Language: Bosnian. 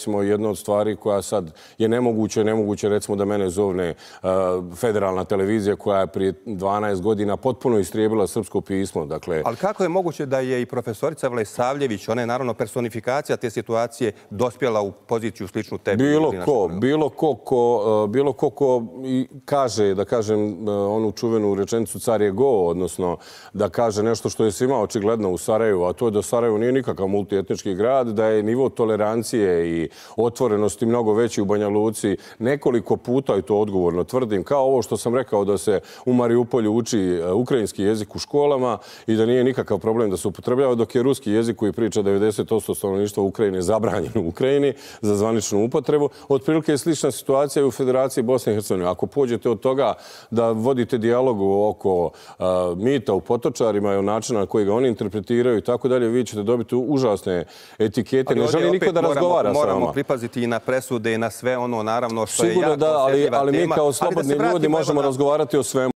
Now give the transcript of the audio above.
recimo jedna od stvari koja sad je nemoguće recimo da mene zovne federalna televizija koja je prije 12 godina potpuno istrijebila srpsko pismo. Dakle, ali kako je moguće da je i profesorica Vlesavljević, ona je naravno personifikacija te situacije, dospjela u poziciju sličnu tebi? Bilo ko kaže, da kažem, onu čuvenu rečenicu car je go, odnosno da kaže nešto što je svima očigledno u Sarajevu, a to je da Sarajevo nije nikakav multietnički grad, da je nivo tolerancije i otvorenosti mnogo veći u Banja Luci. Nekoliko puta, i to odgovorno tvrdim, kao ovo što sam rekao da se u Mariupolju uči ukrajinski jezik u školama i da nije nikakav problem da se upotrebljava, dok je ruski jezik koji priča 90% stanovništva Ukrajine zabranjen u Ukrajini za zvaničnu upotrebu. Otprilike je slična situacija i u Federaciji Bosne i Hercegovine. Ako pođete od toga da vodite dijalog oko mita u Potočarima i o načinu na koji ga oni interpretiraju i tako dalje, vi ćete dobiti užasne etikete. Ne želi niko da razgovara sa vama. Moramo pripaziti i na presude i na sve ono, naravno, što je jako osjetljiva tema. Ali mi kao slobodni ljudi možemo razgovarati o svemu.